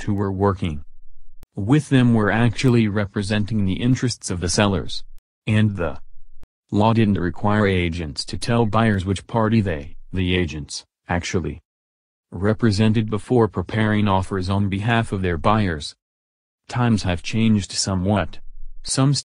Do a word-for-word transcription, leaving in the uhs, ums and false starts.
who were working with them were actually representing the interests of the sellers. And the law didn't require agents to tell buyers which party they, the agents, actually represented before preparing offers on behalf of their buyers. Times have changed somewhat. Some